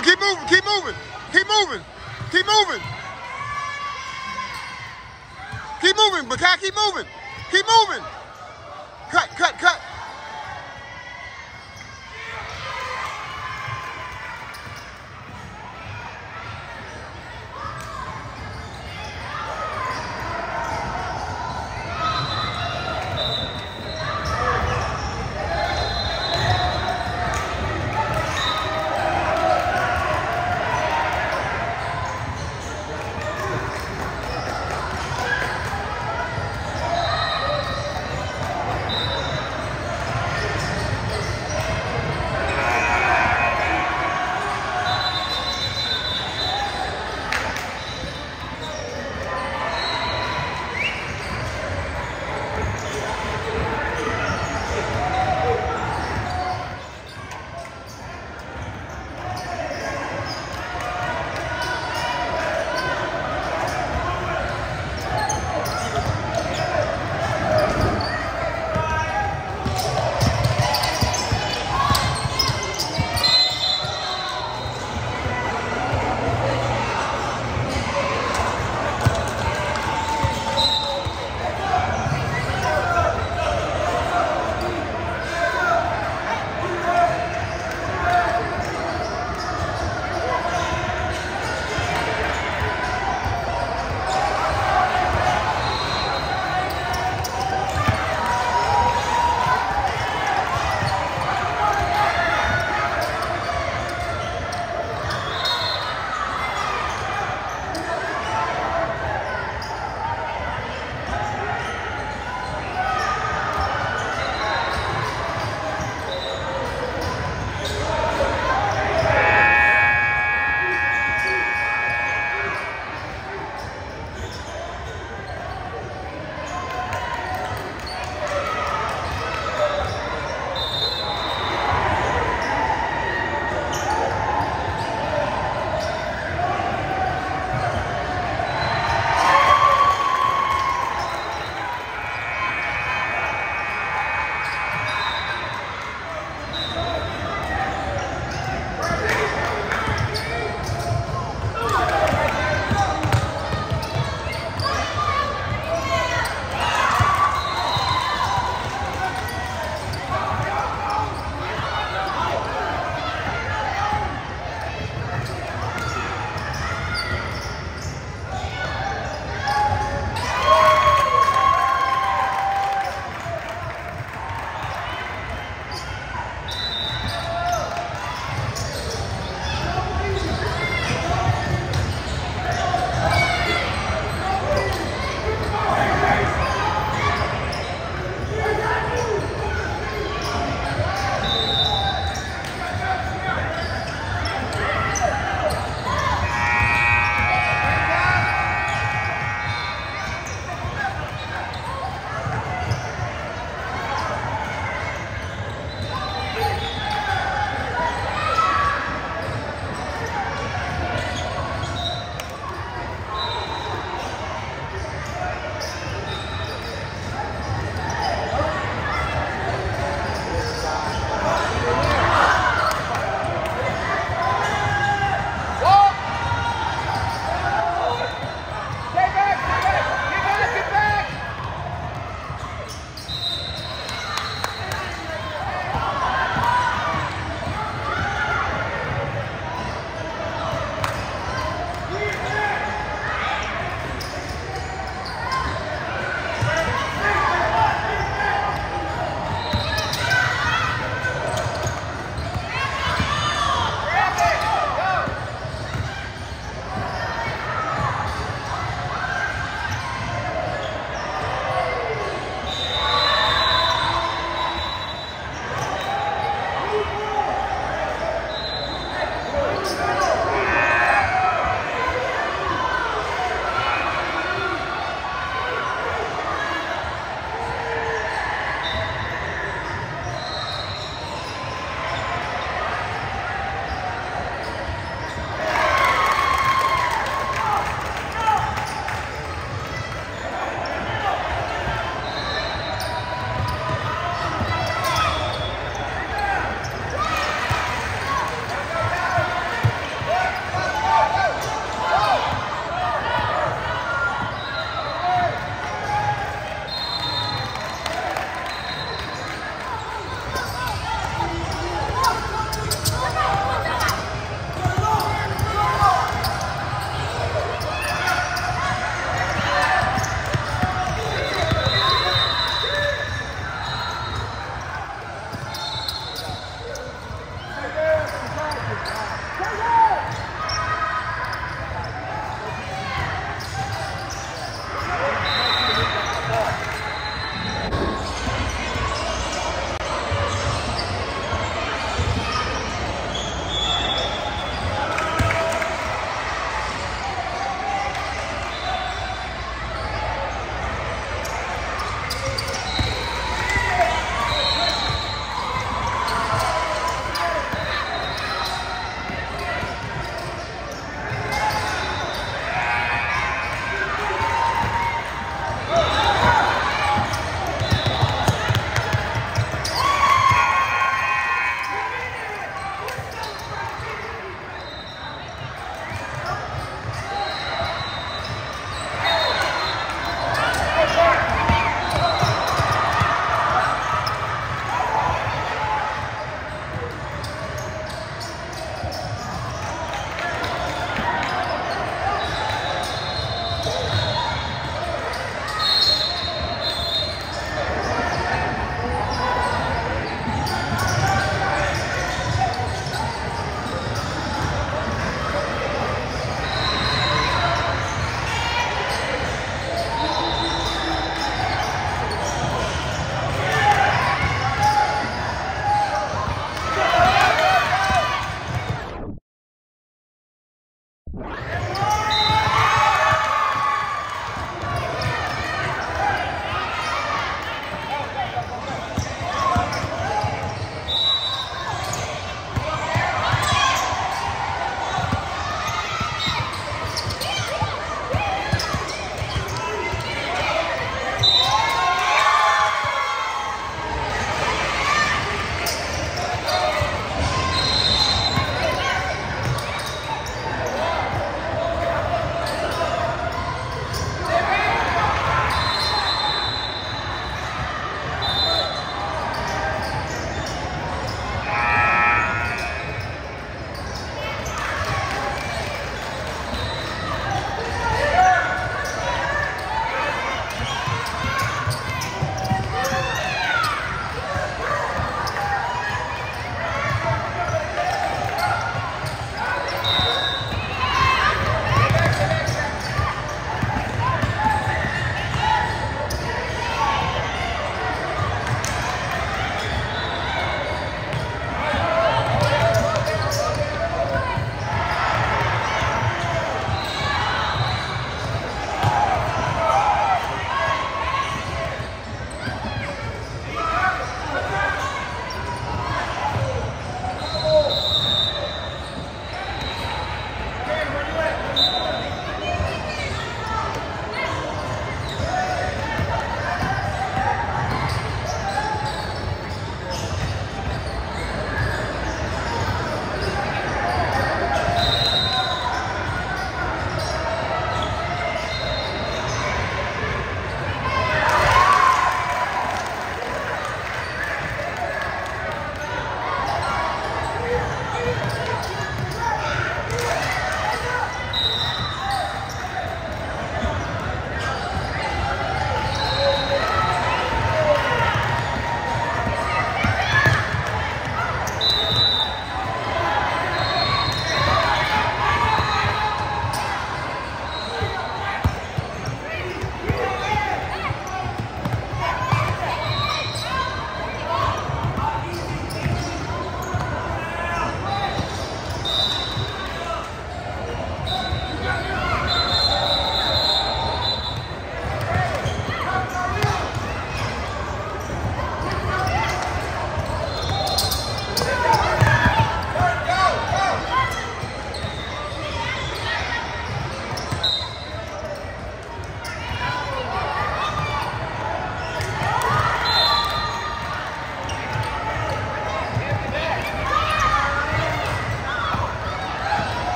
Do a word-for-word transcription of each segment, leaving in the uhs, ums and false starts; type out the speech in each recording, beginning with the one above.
moving, keep moving, keep moving, keep moving, keep moving. Keep moving, Makai, keep moving. Keep moving. Cut, cut, cut.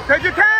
Take your time.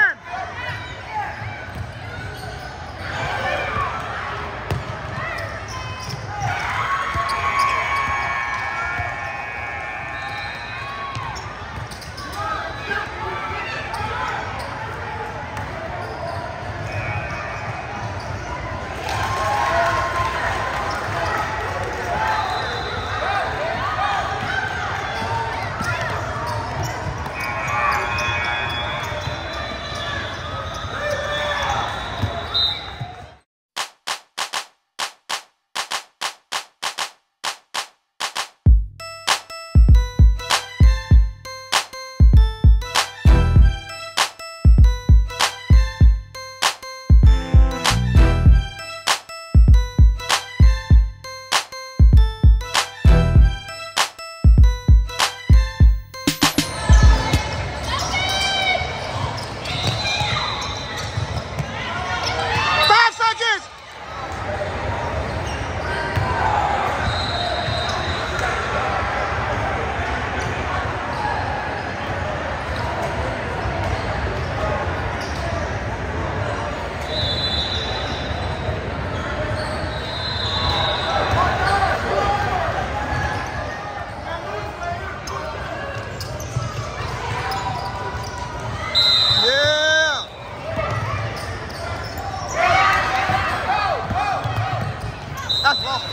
That's awesome.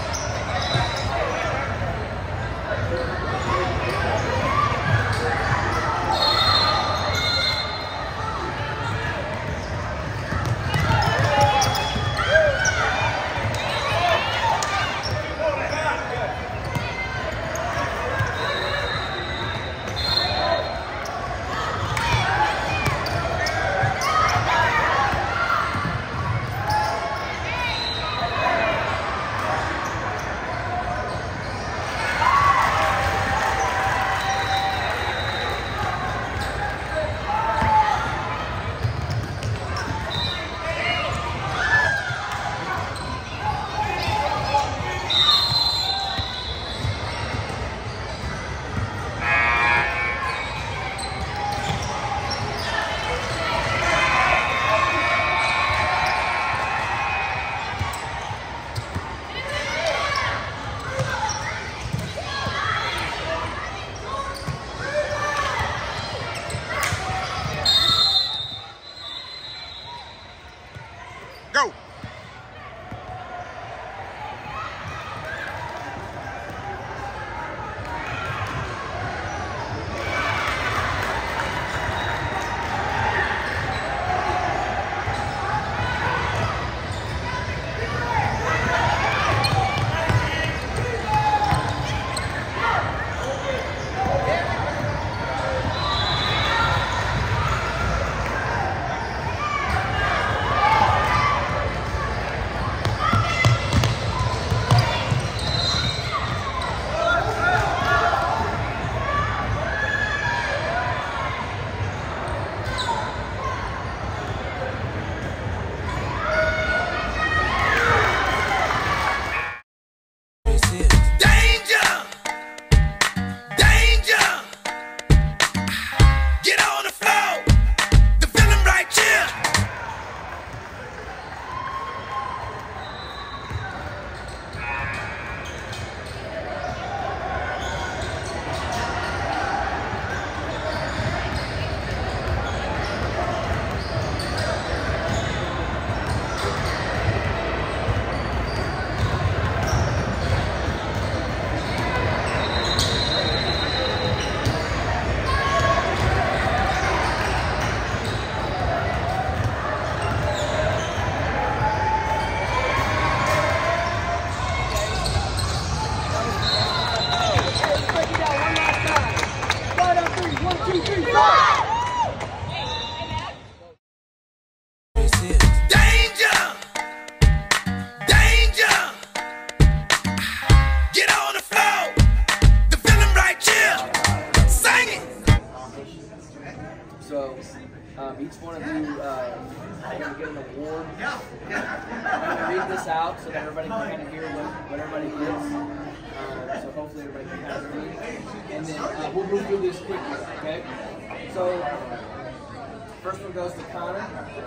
Go. So um, each one of you uh, are going to get an award. I'm going to read this out so that everybody can kind of hear what, what everybody gets. Uh, so hopefully everybody can kind of read. And then uh, we'll move through this quickly, okay? So First one goes to Connor.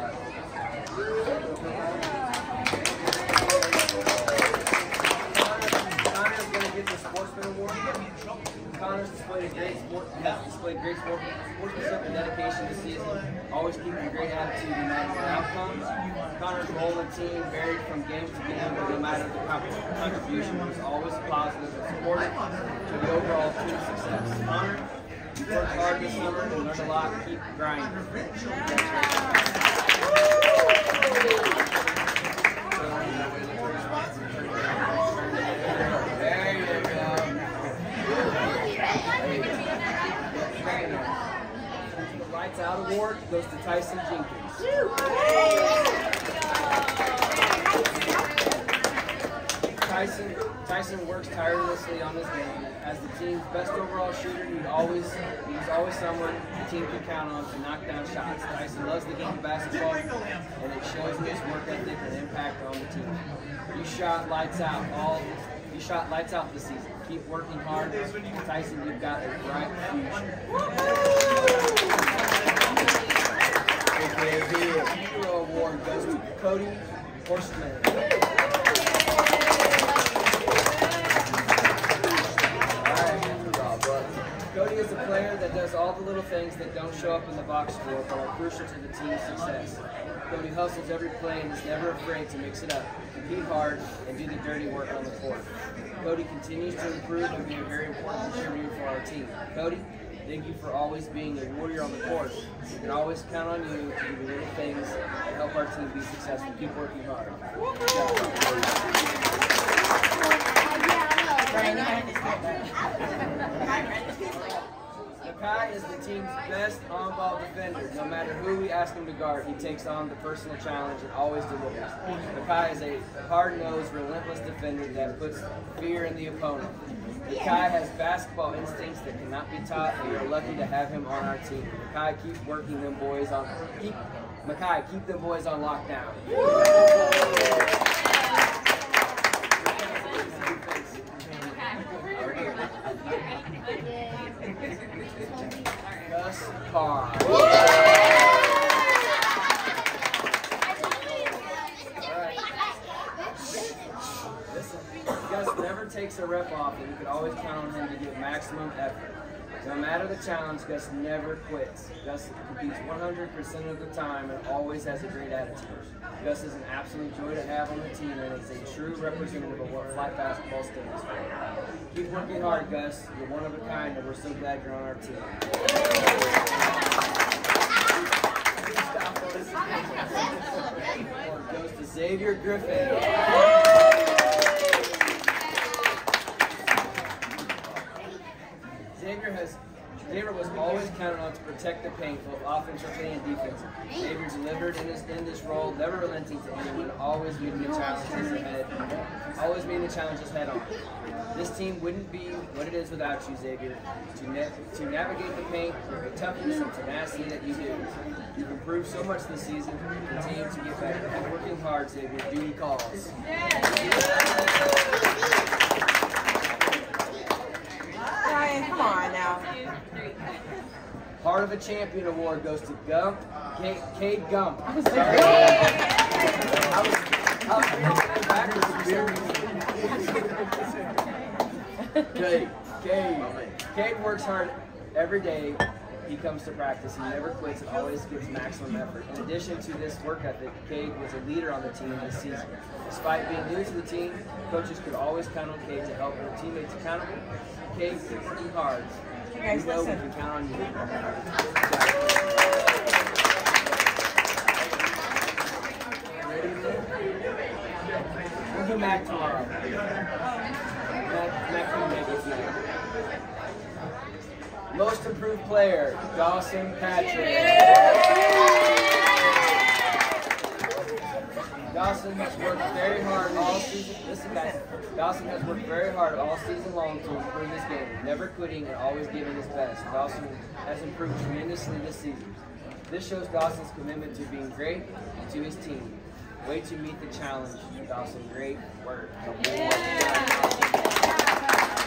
Connor's going to get the Sportsman Award. Connor's displayed a great sport, has displayed great sport, sportsmanship and dedication this season, always keeping a great attitude no matter the outcomes. Connor's role in the team varied from game to game, but no matter the contribution, he was always positive and supportive to the overall team success. Connor, you worked hard this summer and learned a lot. Keep grinding. There you go. The Lights Out Award goes to Tyson Jenkins. Tyson, Tyson works tirelessly on this game. As the team's best overall shooter, he always he's always someone the team can count on to knock down shots. Tyson loves the game of basketball, and it shows in his work ethic and impact on the team. You shot lights out all. You shot lights out this season. Keep working hard. Tyson, you've got a bright future. Okay, the Hero Award goes to Cody Horseman. Cody is a player that does all the little things that don't show up in the box score but are crucial to the team's success. Cody hustles every play and is never afraid to mix it up, compete hard, and do the dirty work on the court. Cody continues to improve and be a very important contributor for our team. Cody, thank you for always being a warrior on the court. We can always count on you to do the little things that help our team be successful. Keep working hard. Good job. Makai is the team's best on-ball defender. No matter who we ask him to guard, he takes on the personal challenge and always delivers. Makai is a hard-nosed, relentless defender that puts fear in the opponent. Makai has basketball instincts that cannot be taught, and we are lucky to have him on our team. Makai, keep working them boys on. Keep Makai, keep them boys on lockdown. Gus Carr. Listen, Gus never takes a rep off, and you can always count on him to give maximum effort. No matter the challenge, Gus never quits. Gus competes one hundred percent of the time and always has a great attitude. Gus is an absolute joy to have on the team and is a true representative of what flag basketball stands for. Keep working hard, Gus. You're one of a kind, and we're so glad you're on our team. Goes to Xavier Griffin. Xavier has Xavier was always counted on to protect the paint, both offensively and defensively. Xavier delivered in, his, in this role, never relenting to anyone, always meeting the challenges ahead, always meeting the challenges head on. This team wouldn't be what it is without you, Xavier. To, na to navigate the paint with the toughness and tenacity that you do. You've improved so much this season. Continue to get better. Keep working hard, Xavier. Duty calls. Ryan, come on now. Heart of a Champion Award goes to Gump, Cade, Cade Gump. I was, I was, I was backwards for some reason. Cade, Cade, Cade works hard every day. He comes to practice. He never quits and always gives maximum effort. In addition to this work ethic, Cade was a leader on the team this season. Despite being new to the team, coaches could always count on Cade to help their teammates accountable. Cade, keep working hard. You guys we know listen. we can count on you. Ready? We'll do Mac tomorrow. Mac, Mac can make it tonight. Most improved player, Dawson Patrick. Dawson has worked very hard all season. Listen, guys. Dawson has worked very hard all season long to improve this game, never quitting and always giving his best. Dawson has improved tremendously this season. This shows Dawson's commitment to being great and to his team. Way to meet the challenge, Dawson. Great work.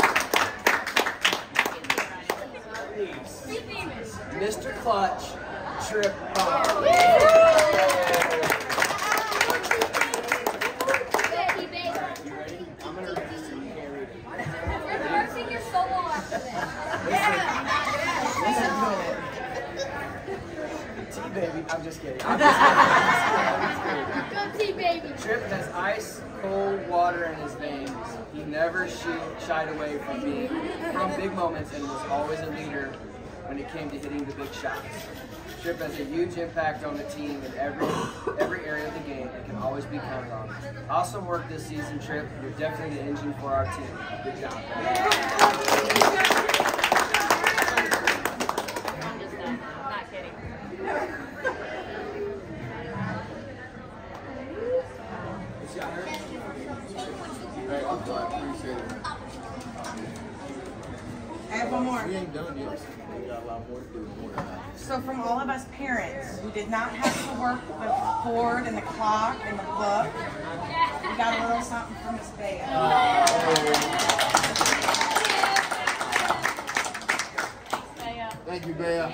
Mister Clutch, Trip Bob. You ready? I'm gonna read this so you can't read it. You're sing your solo after this. T-Baby, I'm just kidding. I'm just kidding. Go T-Baby. Trip has ice cold water in his veins. He never shi shied away from being from big moments and was always a leader when it came to hitting the big shots. Trip has a huge impact on the team in every every area of the game and can always be counted on. Awesome work this season, Trip. You're definitely the engine for our team. Good job. I'm just done. Not kidding. Hey, I'm done. Appreciate it. I have one more. We ain't done yet. We got a lot more to do. More than that. So from all of us parents who did not have to work the board and the clock and the book, we got a little something from Miss Bea. Thank you, Bea.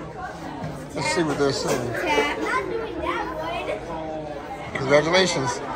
Let's see what they're saying. Not doing that, Lloyd. Congratulations.